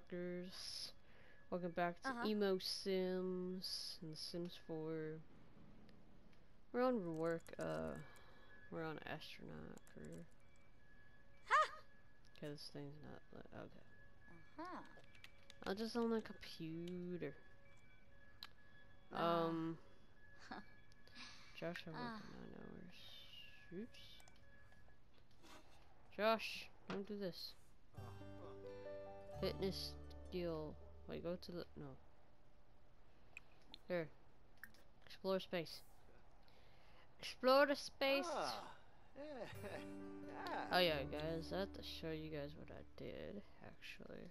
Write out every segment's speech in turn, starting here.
Truckers. Welcome back to Emo Sims and Sims 4. We're on work, we're on astronaut career. Okay, this thing's not, okay. I'm just on the computer. Josh, I work for 9 hours. Oops. Josh, don't do this. Fitness skill. Wait, go to the, no. Here. Explore space. Explore the space. Oh yeah, guys, I have to show you guys what I did, actually.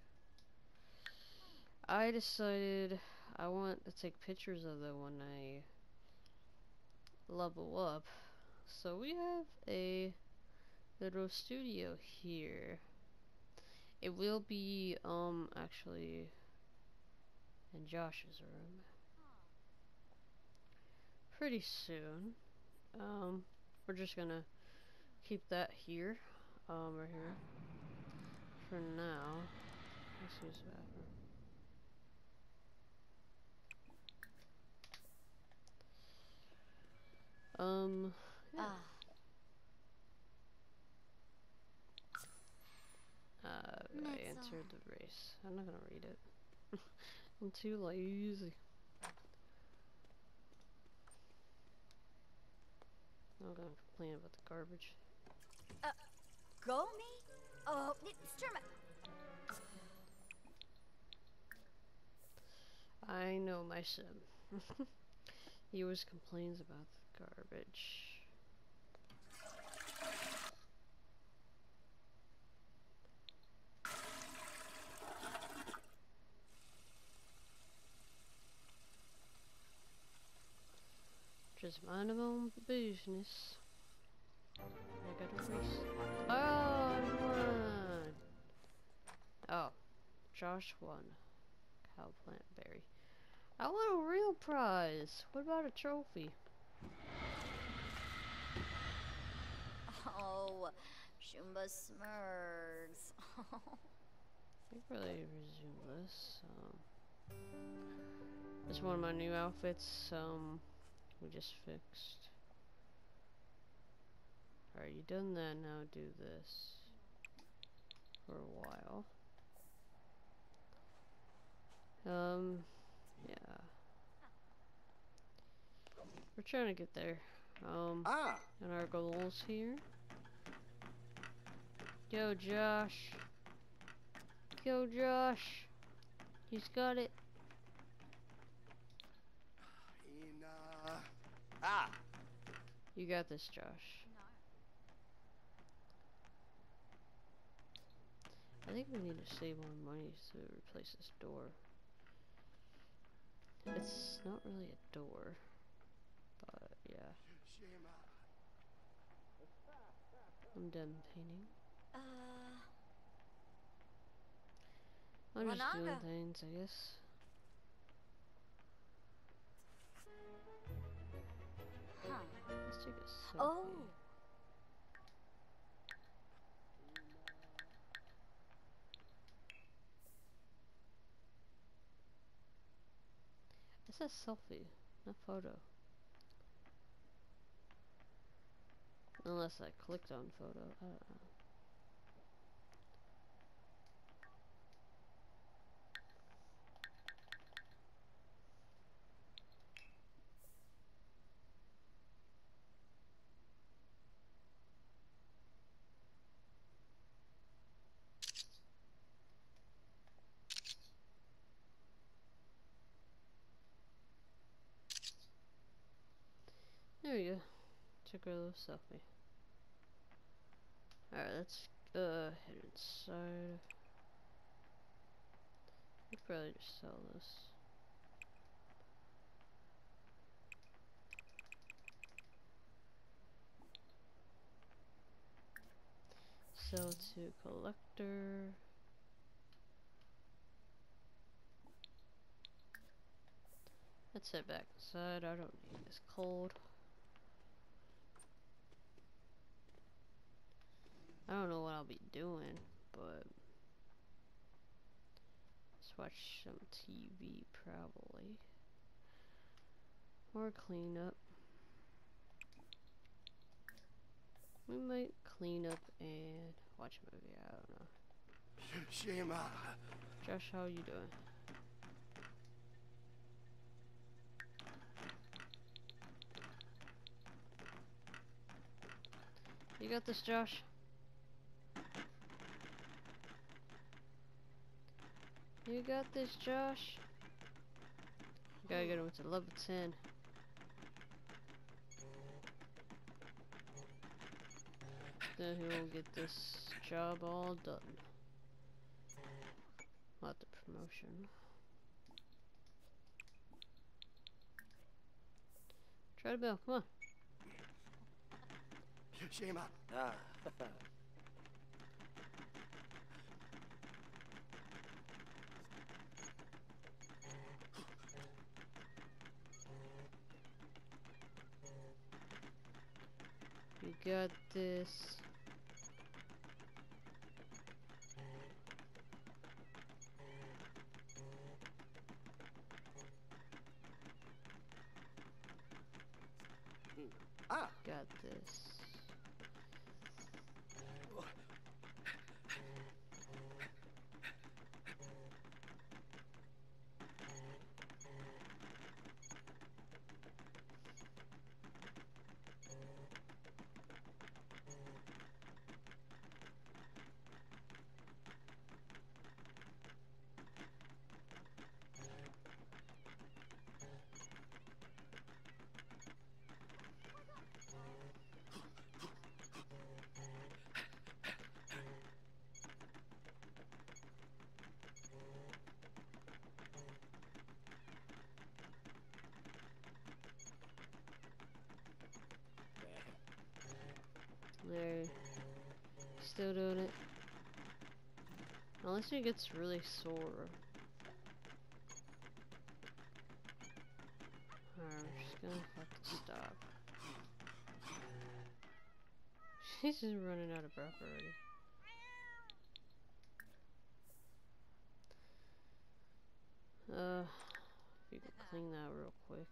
I decided I want to take pictures of them when I level up. So we have a little studio here. It will be, actually in Josh's room pretty soon. We're just gonna keep that here, right here for now. Let's use the bathroom. Yeah. I entered the race. I'm not gonna read it. I'm too lazy. I'm gonna complain about the garbage. Go me? Oh, it's I know my sim. He always complains about the garbage. Just mind my own business. I got a race. Oh, I won! Oh, Josh won. Cow plant berry. I want a real prize. What about a trophy? Oh, Shumba Smurgs. I think really resume this. This is one of my new outfits. We just fixed. Alright, you done that, now do this for a while. Yeah. We're trying to get there. And our goals here. Yo, Josh. Yo, Josh. He's got it. You got this, Josh. I think we need to save more money to replace this door. It's not really a door, but yeah. I'm done painting. I'm just doing things, I guess. Let's take a selfie. Oh. It says selfie, not photo. Unless I clicked on photo, I don't know. There we go. Took a little selfie. Alright, let's head inside. We could probably just sell this. Sell to collector. Let's head back inside. I don't need this cold. I don't know what I'll be doing, but watch some TV probably. Or clean up. We might clean up and watch a movie, I don't know. Shema. Josh, how you doing? You got this, Josh? You got this, Josh? Gotta get him to level 10. Then he will get this job all done. Not the promotion. Try the bell, come on. Shema. You got this. Got this. There. Still doing it. Unless he gets really sore. Alright, I'm just gonna have to stop. She's just running out of breath already. If you can clean that real quick.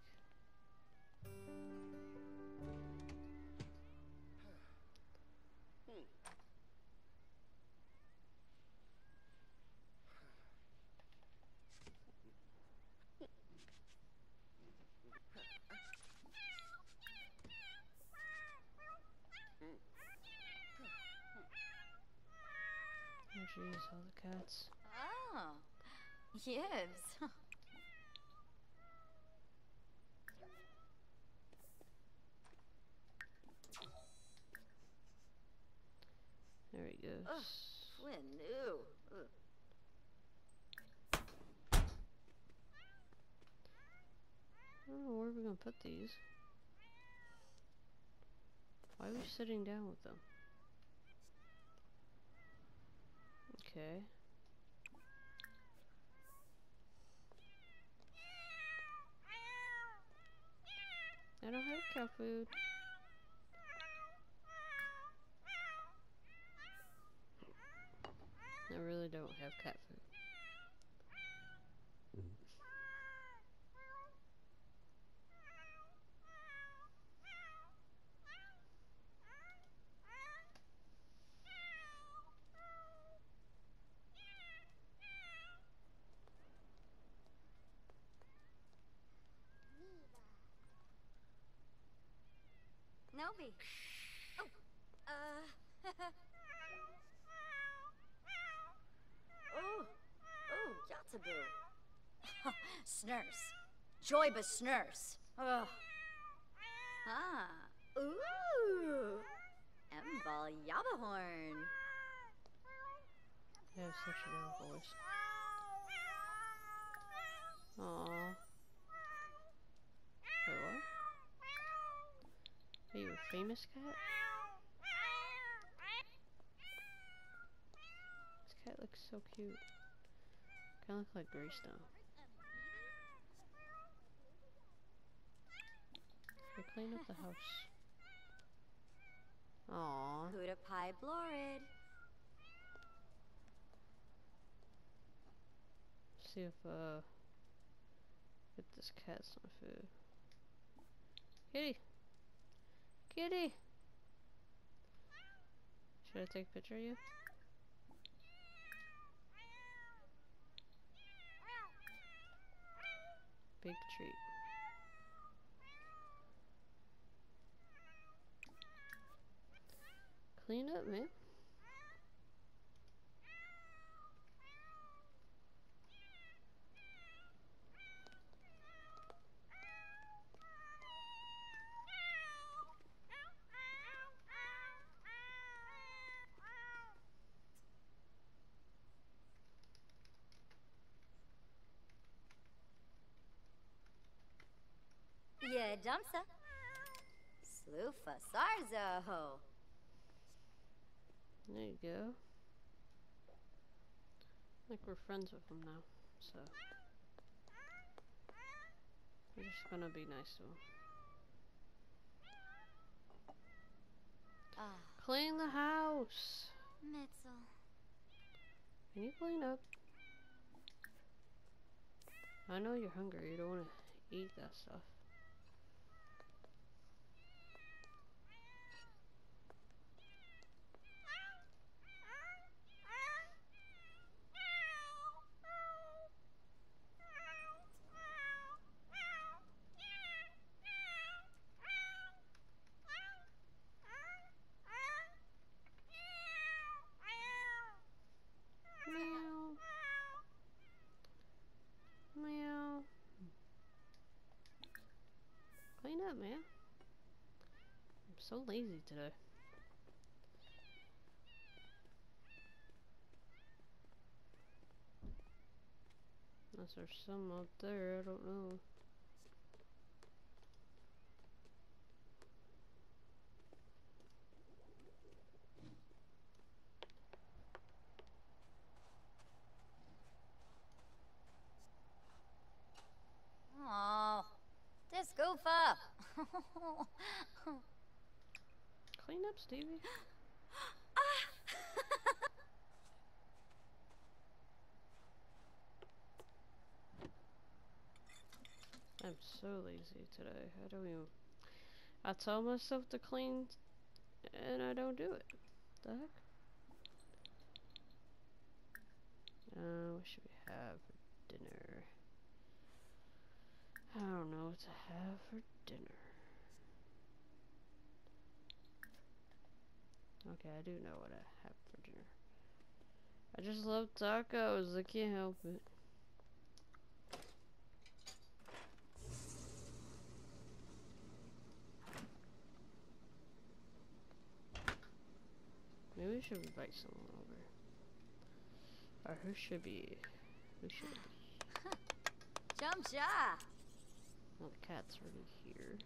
Oh jeez, all the cats. Oh, yes. There he goes. Oh, Flynn, ew. Ugh. I don't know where we're gonna put these. Why are we sitting down with them? Okay. I don't have cat food. I really don't have cat food. Nobi. Oh, Yatabu. Snurse. Joybus Snurse. Oh. Ah. Ooh. Embal Yabahorn. I have such a little voice. Aww. Wait, what? Are you a famous cat? This cat looks so cute. Kinda look like Greystone. Here, clean up the house. Aww. Huda Pi Blorid. see if get this cat some food. Kitty! Kitty! Should I take a picture of you? Big treat. Clean up, man. Yeah, dumpsa. Sloofa Sarzo. There you go. Like we're friends with him now, so we're just gonna be nice to him. Ah, Clean the house. Mitzel. Can you clean up? I know you're hungry. You don't want to eat that stuff. Meow. Meow. Clean up, man. I'm so lazy today. Unless there's some out there, I don't know. Oh, this goofa. Clean up, Stevie. I'm so lazy today. I don't even. I tell myself to clean, and I don't do it. The heck? What should we have for dinner? I don't know what to have for dinner. Okay, I do know what I have for dinner. I just love tacos. I can't help it. Maybe we should invite someone over. Or who should be? Who should it be? Jump shot. Well, the cat's already here.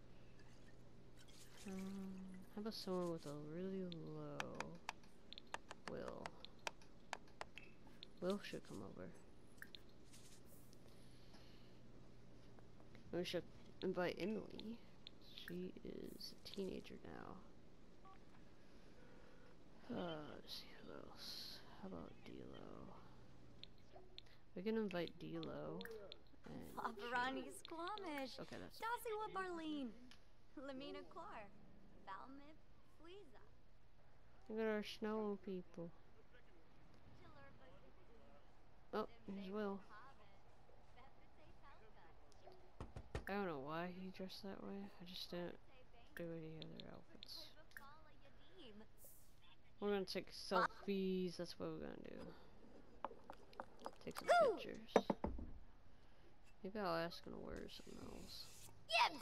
How about someone with a really low Will? Will should come over. We should invite Emily. She is a teenager now. Let's see who else. How about D'Lo? We can invite D'Lo. And Paparani Squamish. okay, that's Dossie wa Barleen. Lamina Clar. Valmip Fleeza. look at our snow people. Oh, here's Will. I don't know why he dressed that way. I just didn't do any other outfits. We're gonna take selfies. That's what we're gonna do. Take some pictures. Maybe I'll ask him to wear something else. Yibs!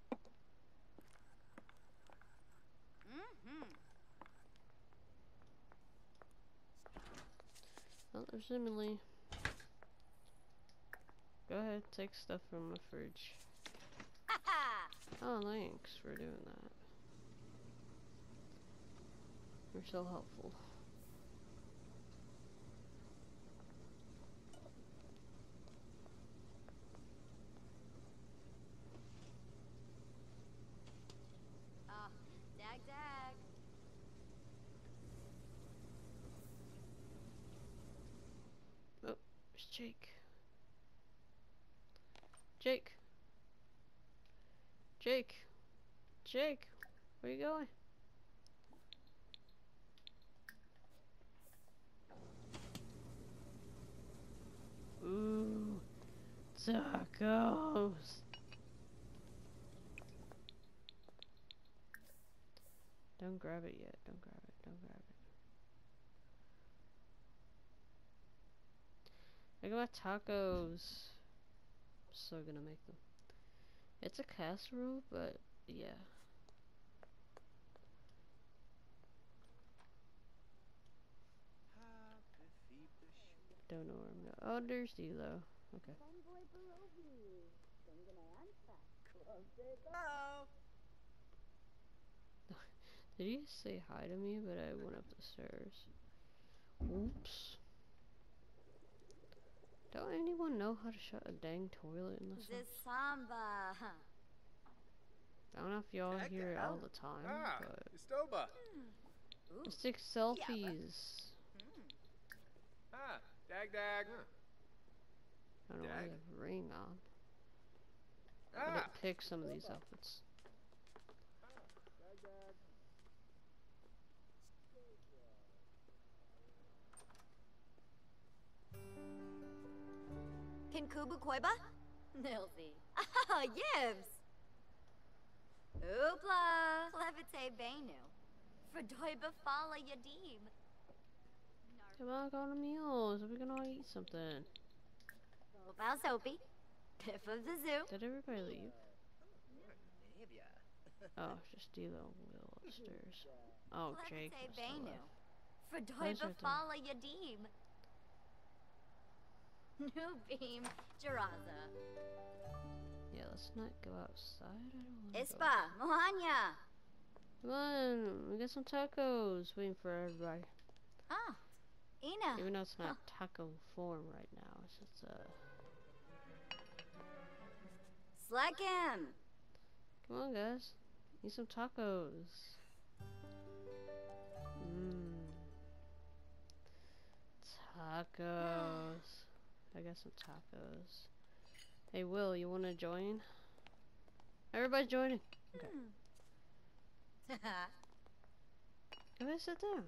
Oh, there's Emily. Go ahead, take stuff from the fridge. Oh, thanks for doing that. You're so helpful. Dag dag. Oh, there's Jake. Jake. Jake. Jake. Where you going? Ooh. Tacos. Don't grab it yet. Don't grab it. Don't grab it. I got tacos. I'm so gonna make them. It's a casserole, but yeah. Don't know where I'm going. Oh, there's D'Lo. Okay. Hello. Did he say hi to me? But I went up the stairs. Oops. Don't anyone know how to shut a dang toilet in this house? This samba. I don't know if y'all hear it all the time, Ah, but Istoba. let's take selfies. Ah, dag dag. I don't know why Dag? I have a ring on. I Ah, didn't pick some of these outfits. dag dag. Kinkubu Koiba? Nilsy. Ah, Yibs. Oopla. Levite Benu. Fredoiba Fala Yadim. Come on, go to meals. We're gonna all eat something. Opal Soapy. Piff of the Zoo. Did everybody leave? Maybe. Oh, just D'Lo and Will upstairs. Oh, Jake Levite must have Benu. left. Fredoiba right there. Fala Yadim. New Beam. Jaraza. Yeah, let's not go outside. I don't want to go. Ispa. Mohanya. Come on, we got some tacos. Waiting for everybody. Ah. Ina. Even though it's not taco form right now, it's just Slackin. Come on, guys. Eat some tacos. Mmm. Tacos. I got some tacos. Hey, Will, you want to join? Everybody's joining. Okay. Go ahead, sit down.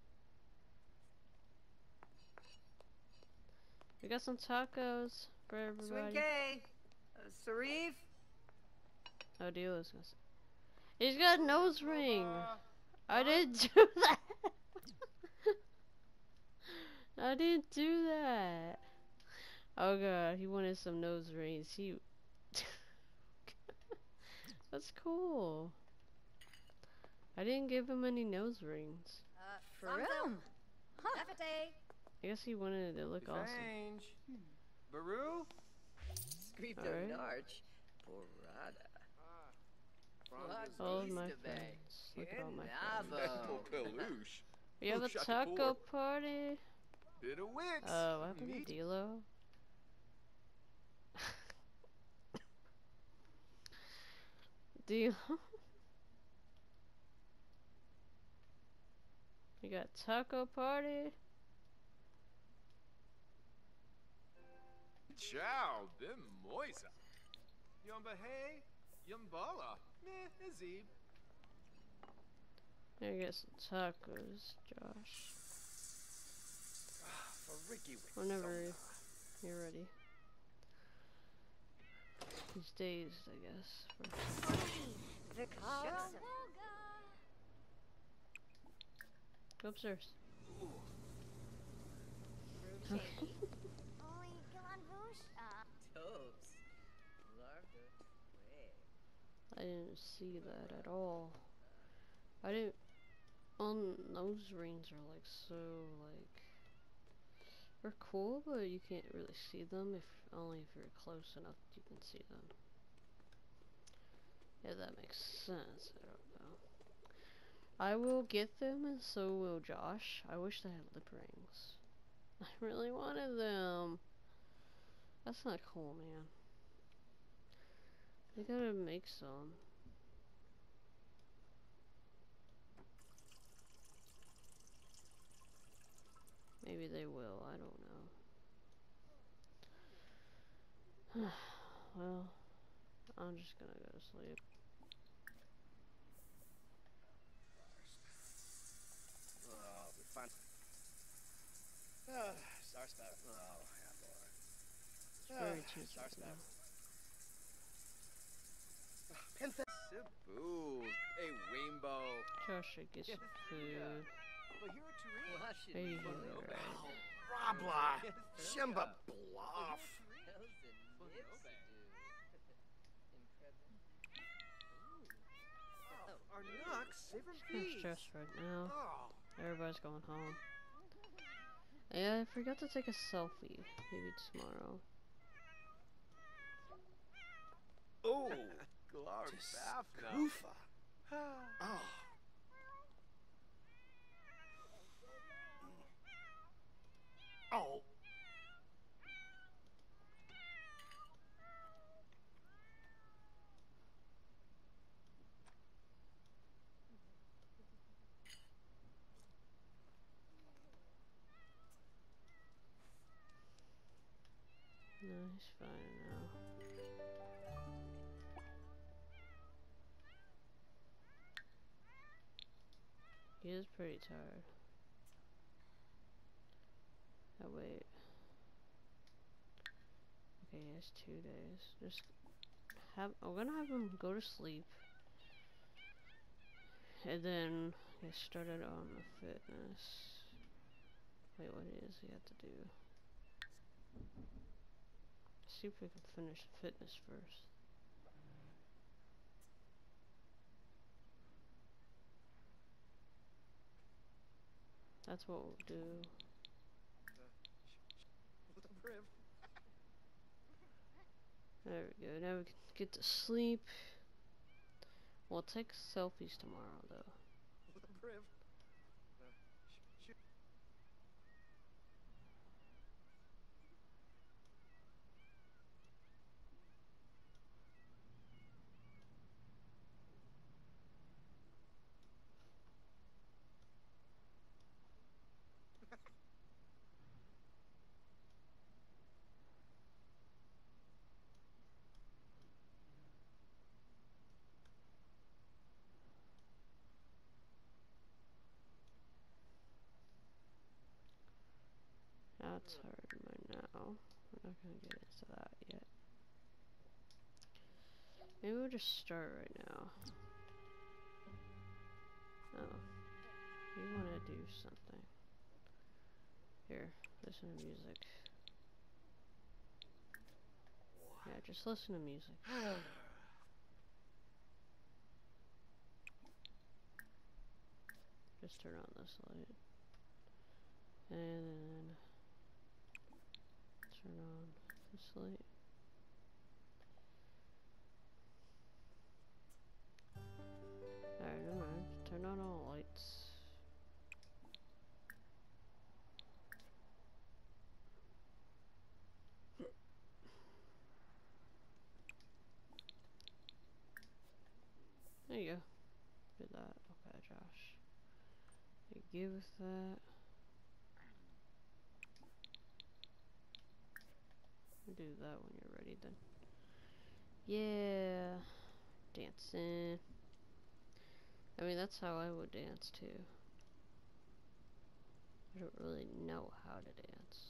We got some tacos for everybody. Swinke! Sarif? Oh, D'Lo's gonna say. He's got a nose ring. I didn't do that. I didn't do that. Oh god, he wanted some nose rings. He. That's cool. I didn't give him any nose rings. Faroom. I guess he wanted it to look awesome. Fange. Baru. Scripto Alright. Narch. Porada. All of East my of Bay. friends. Look at all my friends. Kenavo. Peluche. We have a Shut the taco door. party. Bit of wits. What happened Meat. to D'Lo? D'Lo? We got taco party. Chow. Bim moisa. Yumba hey. Yumbala. Meh. Azib. There you get some tacos, Josh. For Ricky with Whenever soda. you're ready. He's dazed, I guess. Go upstairs. Only Galanvush. Tobes. Larda. Way. I didn't see that at all. I didn't. Nose rings are like so like. They're cool, but you can't really see them if only if you're close enough you can see them. Yeah, that makes sense. I don't know. I will get them, and so will Josh. I wish they had lip rings. I really wanted them. That's not cool, man. We gotta make some. Maybe they will. I don't know. well, I'm just gonna go to sleep. Oh, we find. Star spout. Oh, yeah, boy. It's very cheap Star right spout. now. Panther. Cebu. A rainbow. Josh should get some food. But here at Turin. Washing There you go, machine. right. Rabla. Yes, Shimba yeah. bluff. Hills and Well, nips no, to babe. do. Our Nux, save her Kind of peas. stressed right now. Oh. Everybody's going home. Yeah, I forgot to take a selfie. Maybe tomorrow. Oh. Glarbafna. Kufa. Oh. Oh. No, he's fine now. He is pretty tired. Oh wait. Okay, he has 2 days. Just I'm gonna have him go to sleep. And then get started on the fitness. Wait, what does he have to do? See if we can finish fitness first. That's what we'll do. There we go. Now we can get to sleep. We'll take selfies tomorrow, though. That's hard right now. We're not gonna get into that yet. Maybe we'll just start right now. Oh. You wanna do something. Here, listen to music. Yeah, just listen to music. Just turn on this light. And then turn on this light. Alright, never mind. Turn on all lights. There you go. Did that. Okay, Josh. You good with that? Do that when you're ready then. Yeah. Dancing. I mean, that's how I would dance too. I don't really know how to dance.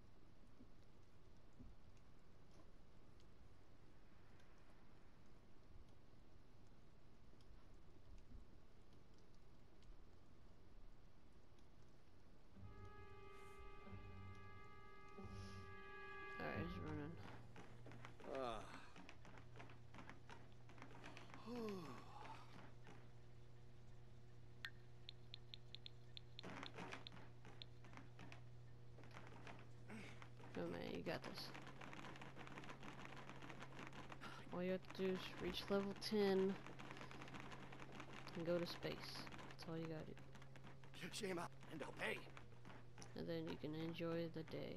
Alright, he's running. Oh man, you got this. All you have to do is reach level 10 and go to space. That's all you gotta do. Shame up and obey. And then you can enjoy the day.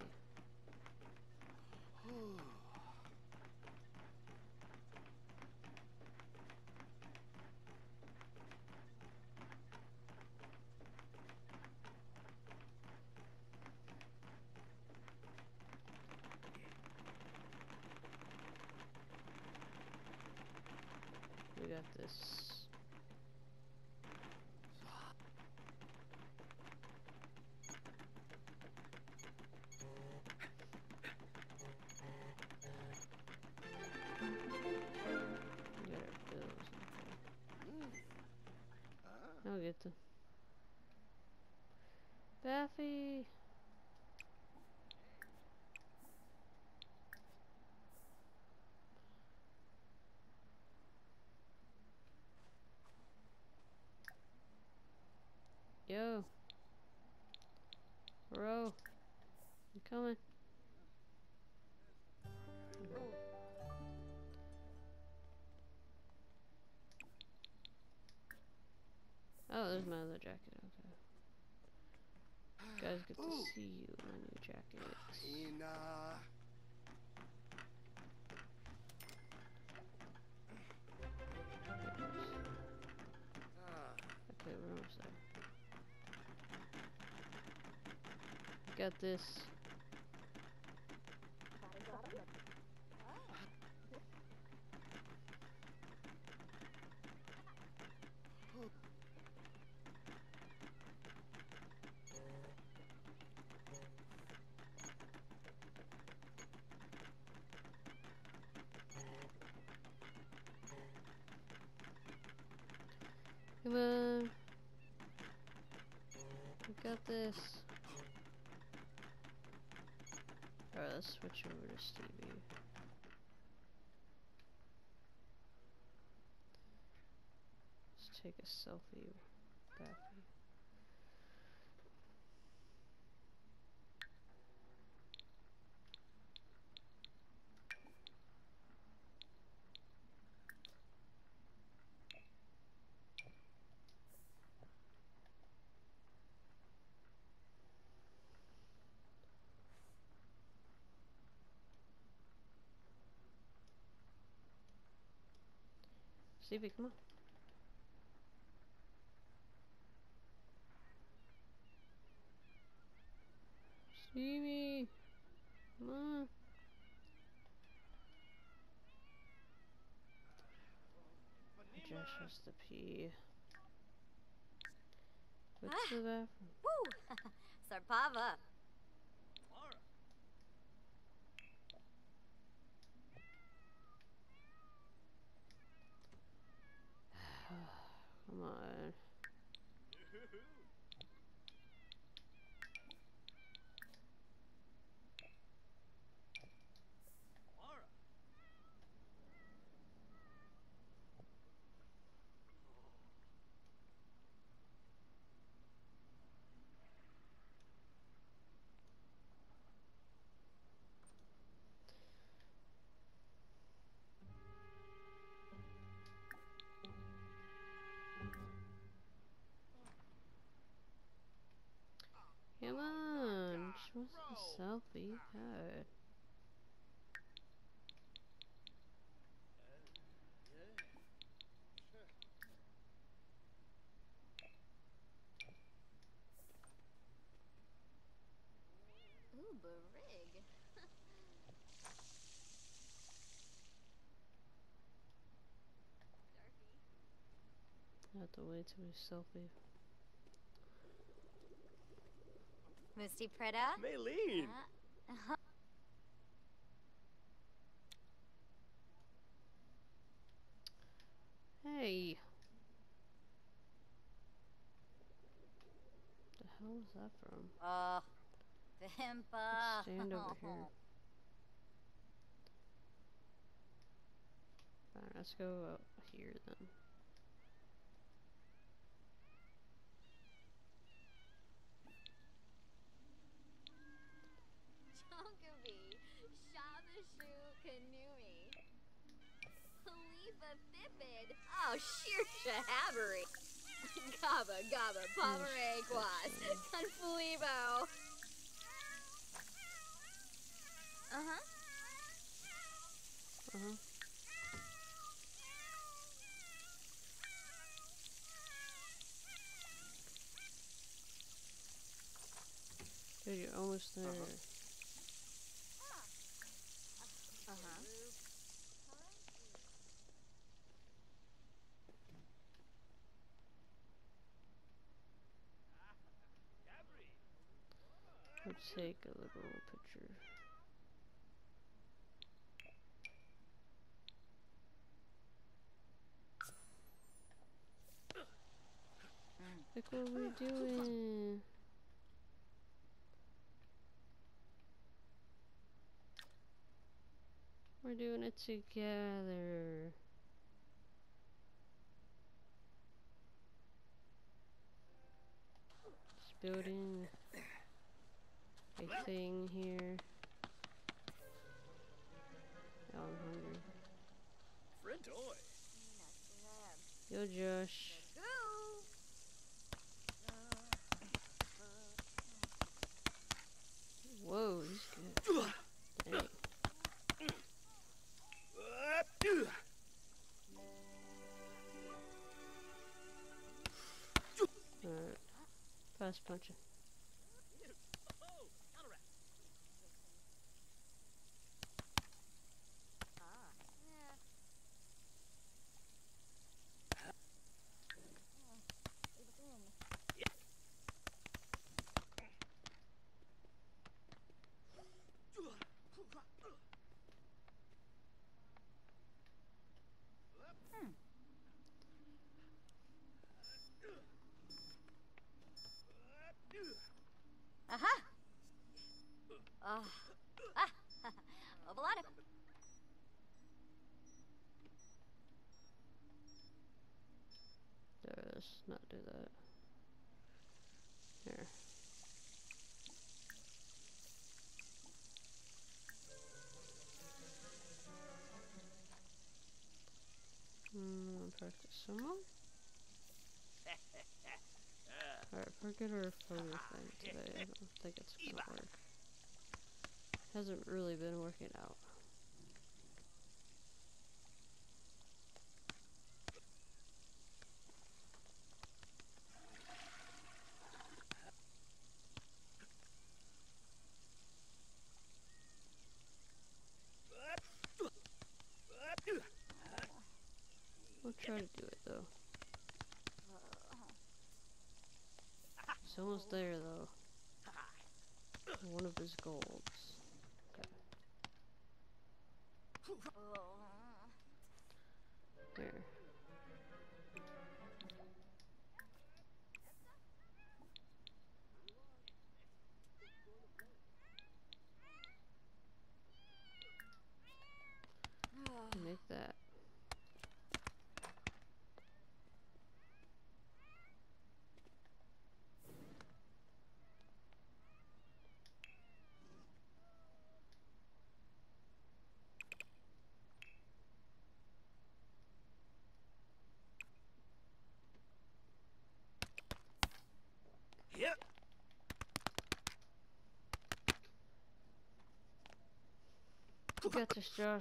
got this. We got our bills. Okay. I'll get them. Baffy! Yo! Bro! I'm coming. Oh, there's my other jacket. Okay. Guys get to see you in my new jacket. Ina. Okay, we're almost there. Got this. Come on. We got this. Alright, let's switch over to Stevie. Let's take a selfie. Baffy. Stevie, come on. Stevie! Come on. Josh has to pee. What's the bathroom? Woo! Sarpava. Come on. Come on. She wants a selfie. God. Ooh, barig. I have to wait till we selfie. Misty Preta. Maylene. Hey. The hell was that from? Oh, Vimpa. Let's stand over here. Fine, let's go out here then. Chonkaby. Shabashu Kanui. Khalifa Fipid. Oh, sheer shahabbery. Gaba Gaba Pomerequas. Confulibo. Uh-huh. Uh-huh. Dude, you're almost there. Uh-huh. take a little picture. Look what we're doing. We're doing it together. Just building a thing here. Oh, I'm hungry. Frintoy. Yo, Josh. Go! Whoa, he's good. Dang. Alright. Fast punching. Aha! Ovalado. Let's not do that. Here. Practice some more. Alright, forget our photo thing today. I don't think it's gonna work. Hasn't really been working out. We'll try to do it though. It's almost there though. One of his goals. Okay. There. Make that. Yep. You got this, Josh.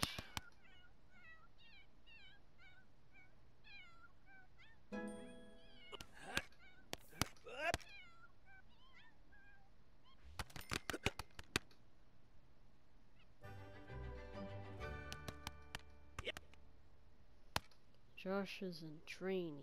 Josh is in training.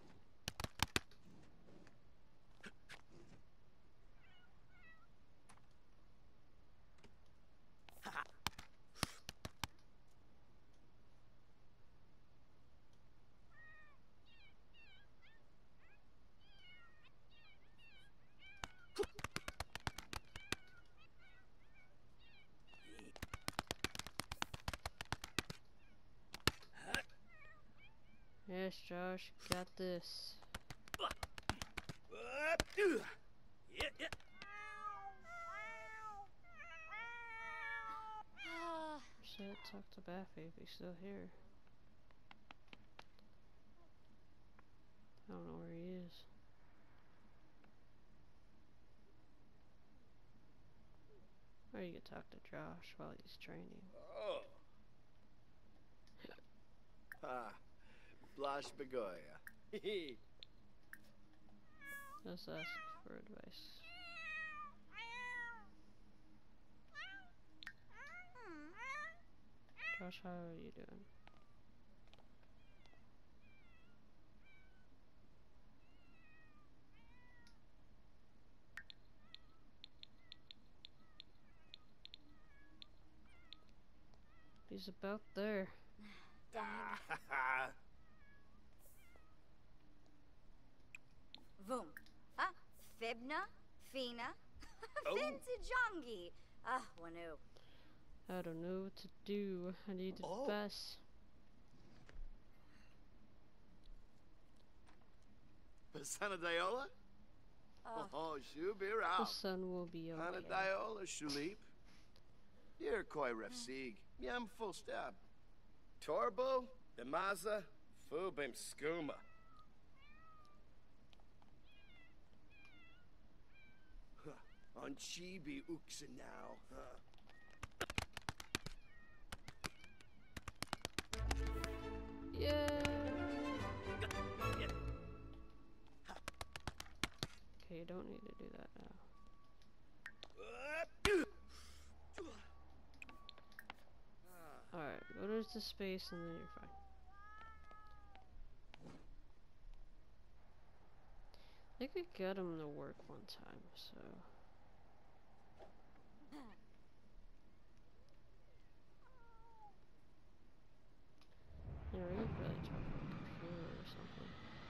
Yes, Josh, got this. Yeah. Should talk to Baffy if he's still here. I don't know where he is. Or you could talk to Josh while he's training. Oh. Ha. Blash Begoya. Just ask for advice. Josh, how are you doing? He's about there. Dang. Voom. Ah, Fibna, Fina, Oh. Vintajongi. Ah, Wanu. I don't know what to do. I need Oh. advice. Sanadayola? Oh, she'll be The around. sun will be okay. Anadayola, Shulip. Dear Koi Refsig. Yam full stab. Torbo, Demaza, Fubim Skooma. On Chibi Uksa now, huh? Yeah. Okay, you don't need to do that now. Alright, go to the space and then you're fine. I think we got him to work one time, so. Yeah, we could probably talk on the computer or something.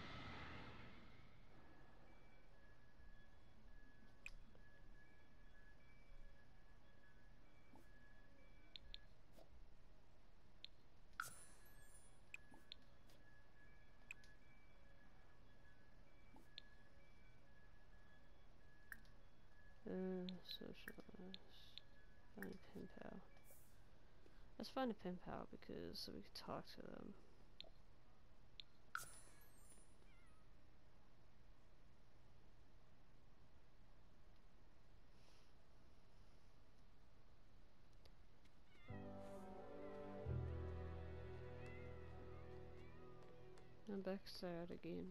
Socialize. Find a pen pal. Let's find a pen pal because we can talk to them. I'm backside again.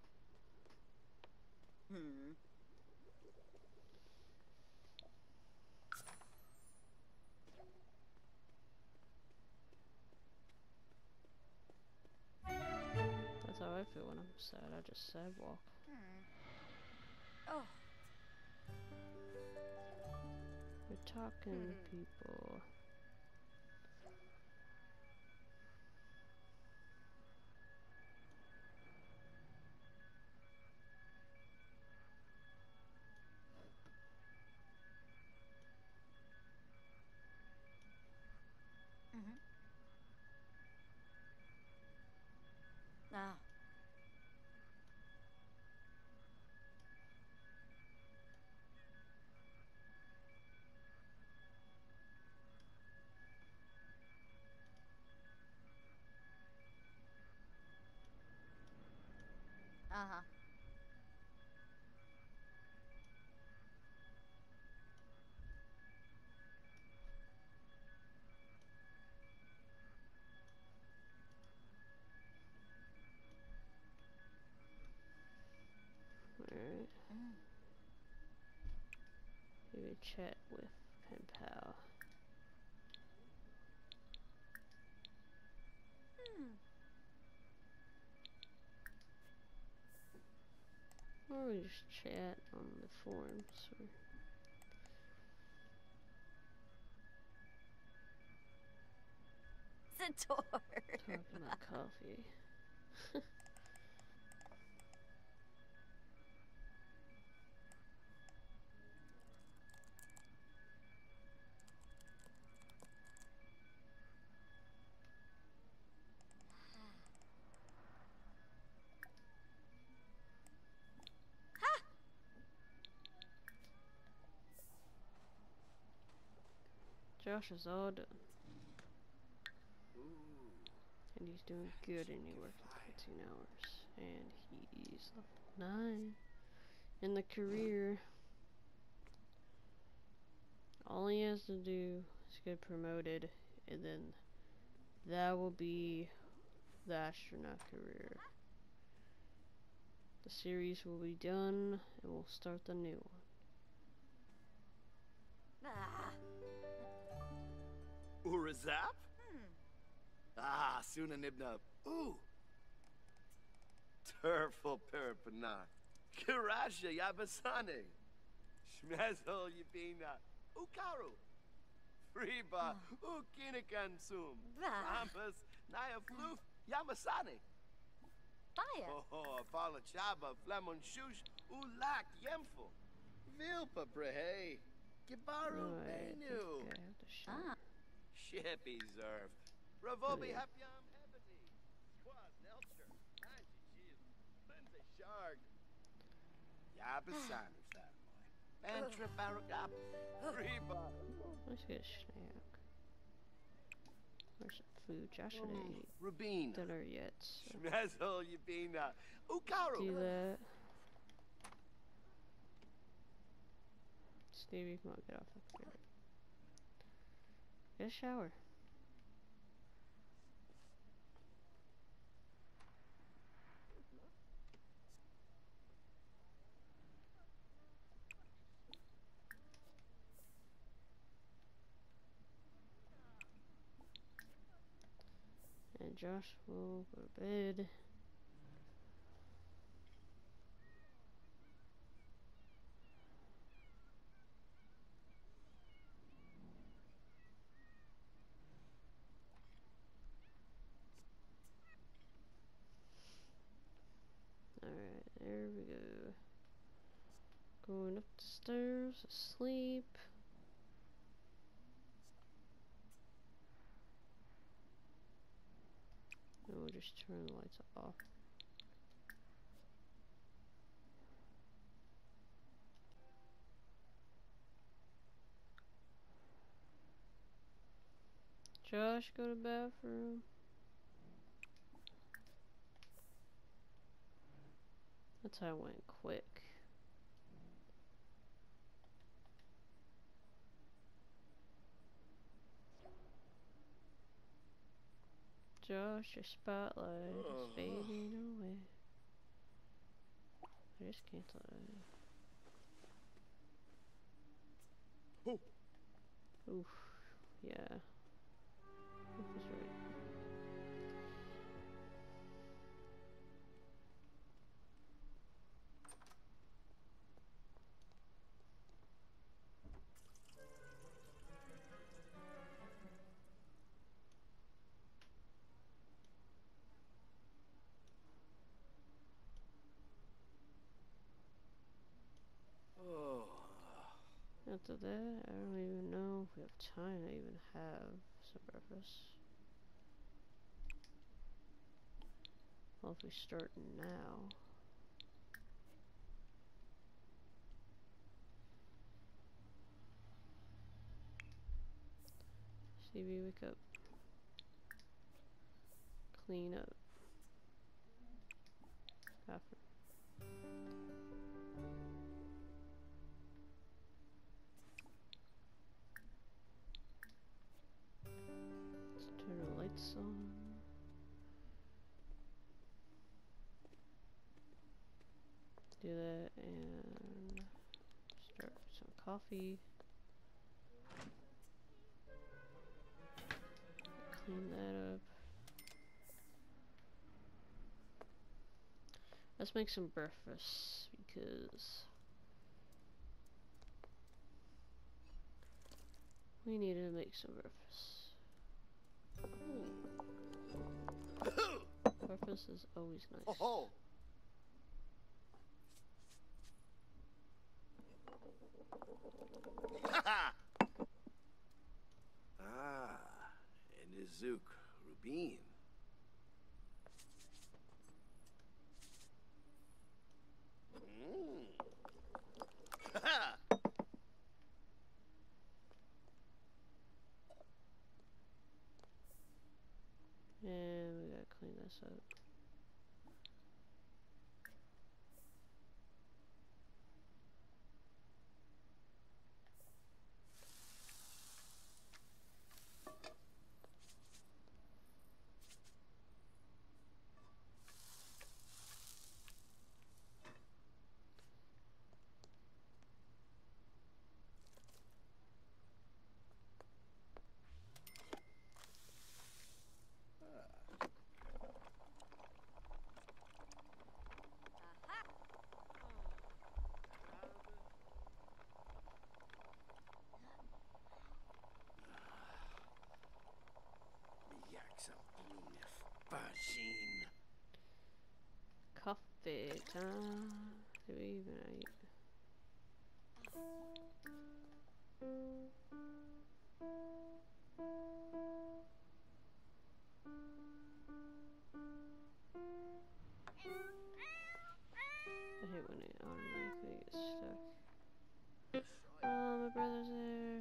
Hmm. That's how I feel when I'm sad. I just sad walk. Oh. We're talking to people. Ah. Uh-huh. Alright. Maybe chat with pen pal. Or we just chat on the forums or Sator. talking about coffee. Josh is all done. And he's doing good and he worked 15 hours. And he's level 9 in the career. All he has to do is get promoted and then that will be the astronaut career. The series will be done and we'll start the new one. Ah. Urazap? Ah, Suna Nibnub. Ooh. Turful Perpana. Kirasha Yabasane. Shmezol Yabina. Ukaru. Reba, Ukinikansum, Bah. Rampas, Naya Floof, Yamasani. Baya. Oh, Apollo Chaba, Flemon Shush, Ulak, Yemfo. Vilpa, Brehe, Kibaru, Alright, I think Benu. I have to show. Ah. Shippy Zerv, Ravobi yeah. Hapiam Hebony, Squad Nelcher, Angie Chiz, Lindsay Shark. Yabasan, family. Mantra Baragap, Reba. Let's get a snack. Where's some food? Josh didn't eat Rubina. dinner yet, so Schmezol Yabina. Ukaru. do that. Stevie, come on, get off the bed. Get a shower. And Josh will go to bed. Alright, there we go. Going up the stairs, asleep. And we'll just turn the lights off. Josh, go to bathroom. That's how I went quick. Josh, your spotlight is fading away. I just can't tell you. Oof. Yeah. Oof is right. Oh. After that, I don't even know if we have time to even have some breakfast. Well, if we start now. Stevie, wake up. Clean up. Bathroom. Let's turn the lights on. Do that and start some coffee. Clean that up. Let's make some breakfast because we need to make some breakfast. Breakfast is always nice. Oh. Ah, and Izuk Rubin. And we gotta clean this up. Fasheen. Coffee time. Do we even eat? I hate when it automatically gets stuck. Oh, my brother's there.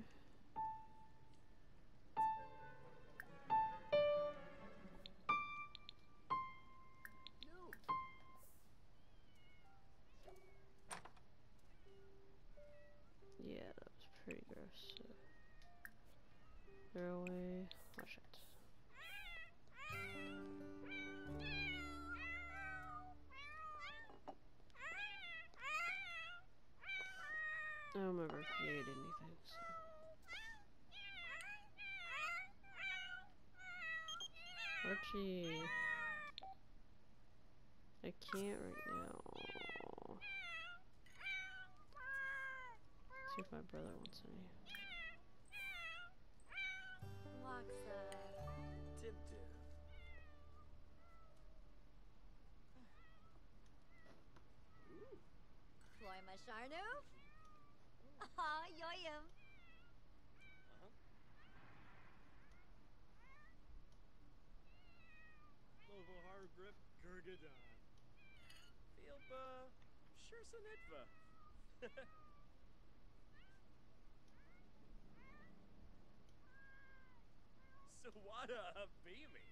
Yeah, that was pretty gross. So. Throw away. Watch it. I don't remember if he ate anything. So. Archie. I can't right now. See if my brother wants any. Loxa. Tip tip. Floy Masharnu. Ah, yoyum. Lovo hard grip Gurgadon. Filpa Shursanitva. Sawada Beamy.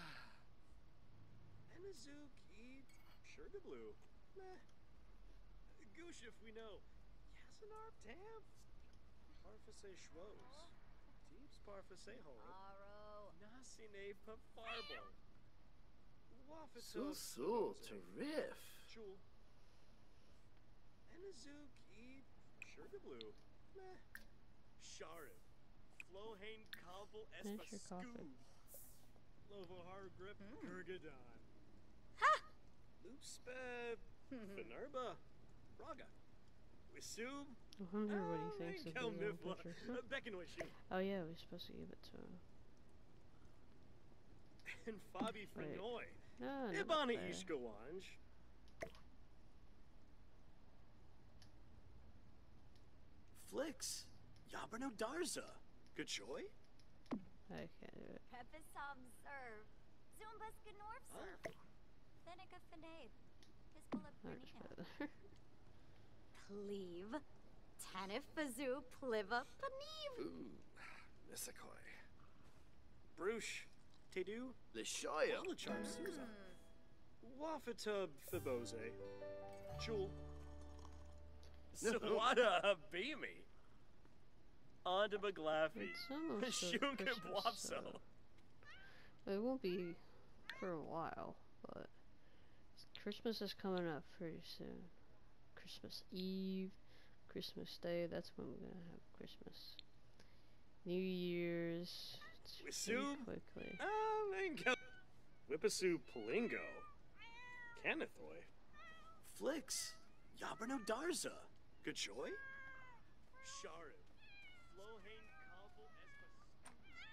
Enazuk eat Sugarblue. Meh. Goosh if we know. Yasanarp Tam. Parfase Schwoes. Teeps Parfase Horror. Aro. Nasine Pafarbo. Sul sul terrif. Chul. Enazuk eat Sugarblue. Meh. Sharif. Flohane Kabel Finish your Espa coffee. Scoob. Lovo hard grip Gurgadon. Ha! Loopspe Benerba. Raga. Wisub. I wonder what he thinks of his own Nifla. picture. Beckanoishu. Oh yeah, we're supposed to give it to him. And Fabi Wait. Frenoy. No, no, Ibana there. Ishkawanj. Flix. Yabrano Darza. Good choy? I can't do it. Pepisam serve. Zumbas Gnorf serve. Fenica Fenabe. Pispala Much Pernia. better. Cleave. Tanif Bazoo Pliva Paneve. Ooh. Missakoy. Bruce. Tedu. Lishoya. Walacharp Susan. Wafatub Fibose. Chul. Sawada Beamy. Onda Baglaffy. It's almost Shunka Christmas, Blopso. so it won't be for a while, but Christmas is coming up pretty soon. Christmas Eve, Christmas Day, that's when we're gonna have Christmas. New Year's, it's pretty Wisub? quickly. Whippasu Palingo. Canathoy. Flix. Yabrano Darza. Good choy? Sharin. Flohane Kabel Espa.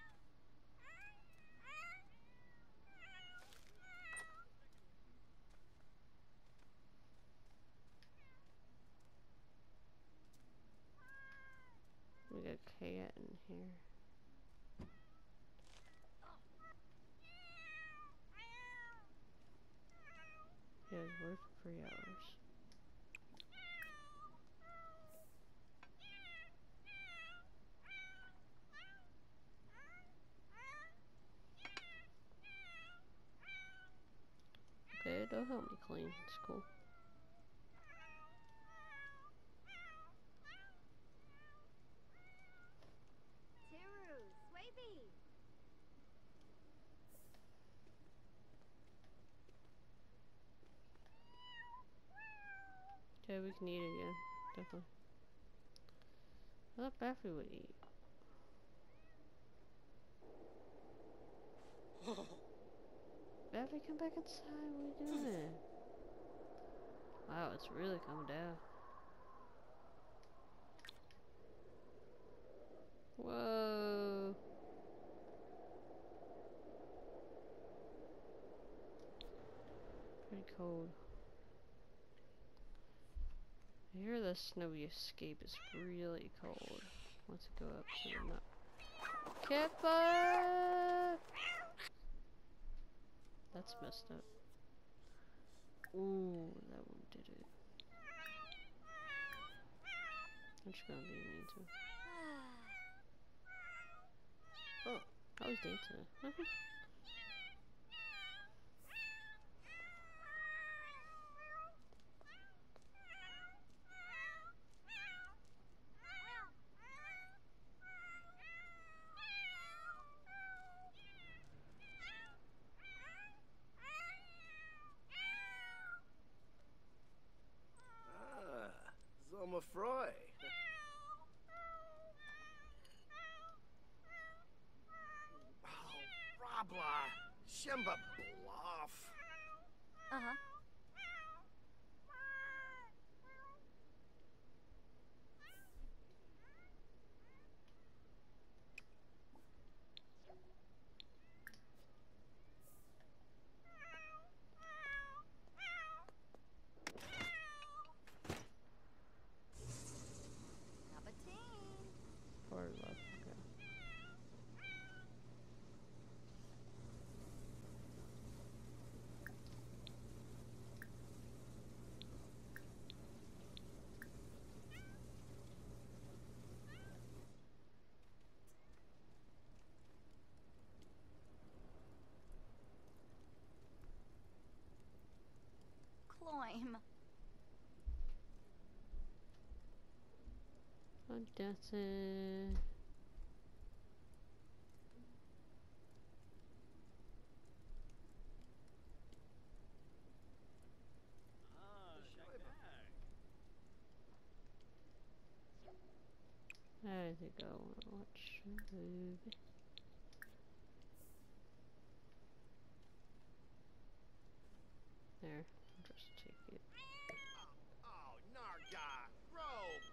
We got Kat in here. He has worked for 3 hours. Okay, don't help me clean. It's cool. Tiru. Swaby. Okay, we can eat again. Definitely. I thought Baffy would eat. Baffy, come back inside. What are you doing? Wow, it's really coming down. Whoa. Pretty cold. I hear the snowy escape is really cold. Let's go up so we're not. Kippa! That's messed up. Ooh, that one did it. I'm just gonna be mean to. Huh. I was dancing. Ah, Zoma Froy. Oh, Rabla. Shemba Bluff. Uh-huh. Nabatine. Or left. Okay. Climb. I'm dancing. I think I want to watch a movie. There, I'll just take it. Oh, Narga. Rope.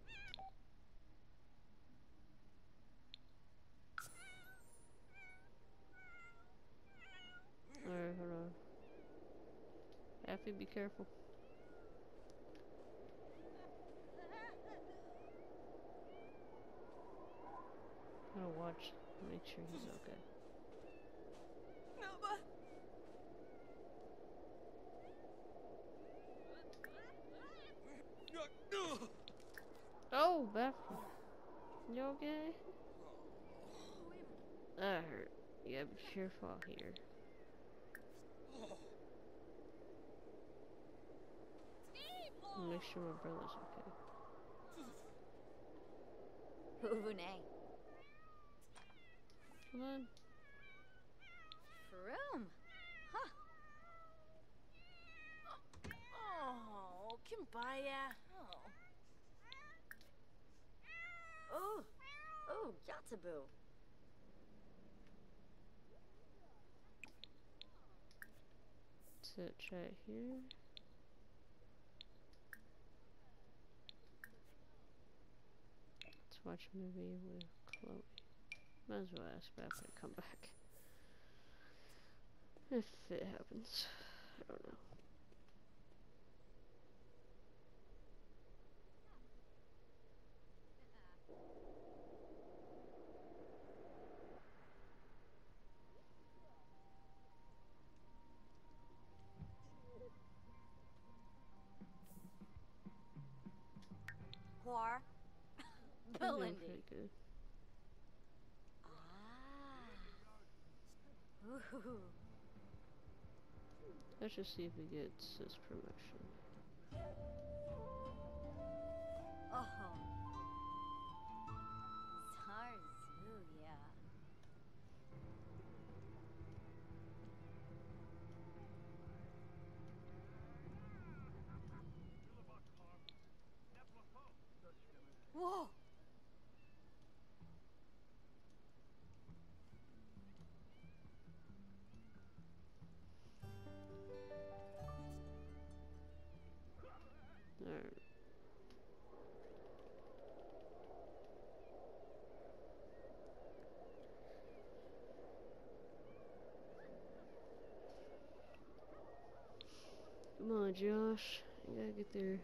Alright, hold on. Effie, be careful. I'm gonna watch, make sure he's okay. Oh, Beth. You okay? That hurt. Yeah, be careful out here. Make sure my brother's okay. Uvune. Come on. Froom. Huh. Oh, Kimbaya. Oh. Oh, Yatabu. So try it here. Let's watch a movie with Chloe. Might as well ask Beth to come back. If it happens. I don't know. Quar. I'm doing Belindy. pretty good. Ah. Ooh. Let's just see if he gets his promotion. Oh. Zarzuya. Whoa. Alright. on, Josh. You gotta get there.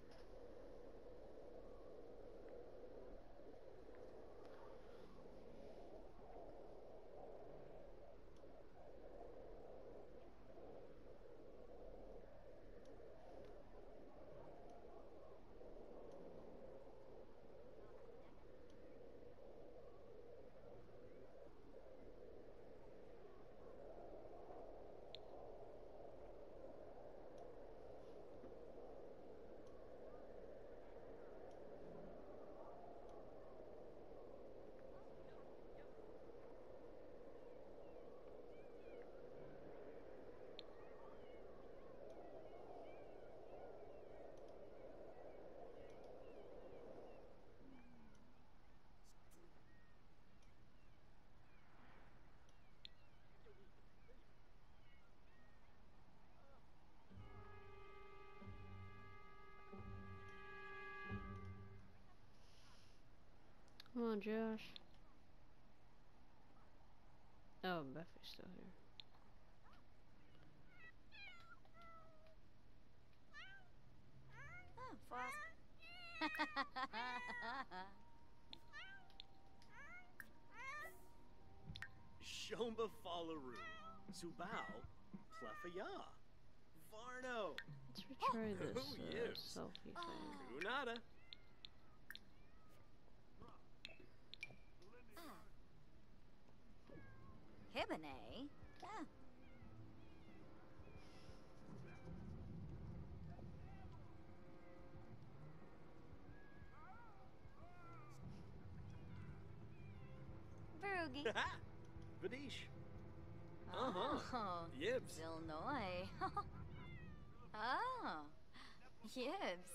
Come on, Josh. Oh, Buffy's still here. Oh, Frost. Shomba Fallaru. Subao Plefaya. Varno. Let's retry this who yes? selfie thing. Kunada. Hibine? Ah. Verugi. Vadish. Oh, Yibs. Illinois. Oh, Yibs.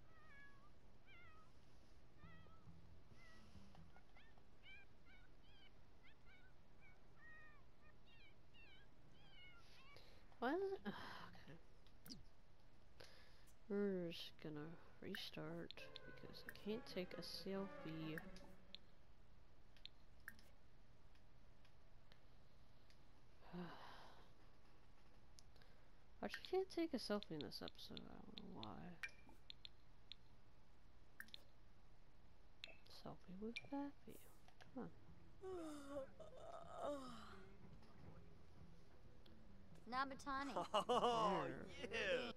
Why is it? Okay. We're just gonna restart because I can't take a selfie. I just can't take a selfie in this episode. I don't know why. Selfie with Buffy. Come on. Nabatani. Oh, There. yeah.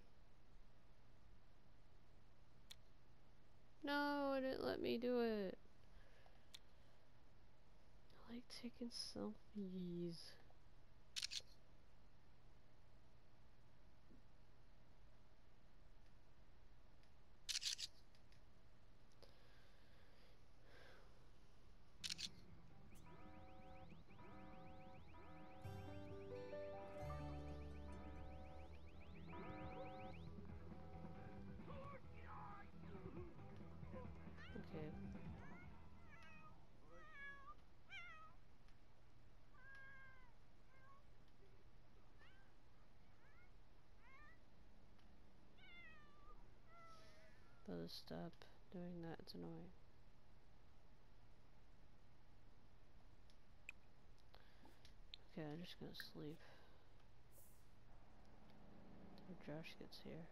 No, it didn't let me do it. I like taking selfies. Okay. Better stop doing that, it's annoying. Okay, I'm just gonna sleep till Josh gets here.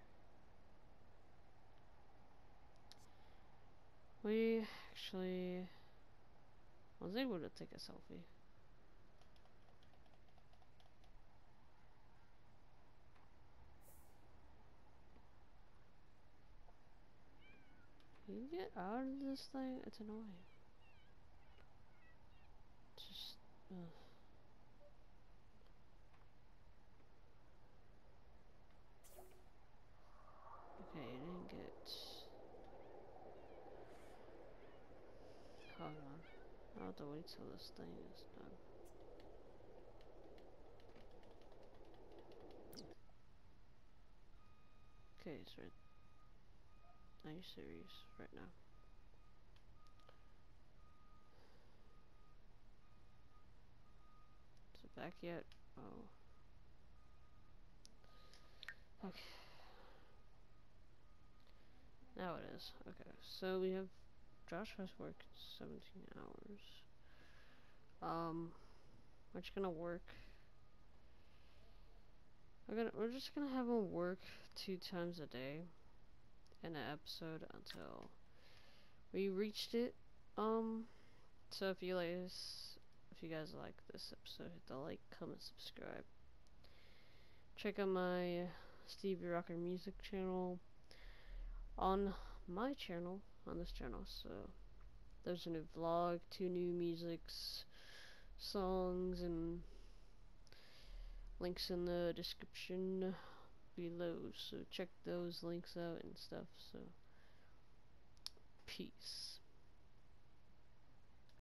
We actually was able to take a selfie. Can you get out of this thing? It's annoying. It's just, ugh. Okay, you didn't get. Hold on. I'll have to wait till this thing is done. Okay, so are you serious right now? Is it back yet? Oh. Okay. Now it is. Okay, so we have Josh has worked 17 hours. We're just gonna work we're just gonna have him work 2 times a day in an episode until we reached it. So if you guys like this episode, hit the like, comment, subscribe. Check out my Stevie Rocker Music channel on my channel, on this channel. So there's a new vlog, 2 new musics, songs, and links in the description below. So check those links out and stuff. So peace.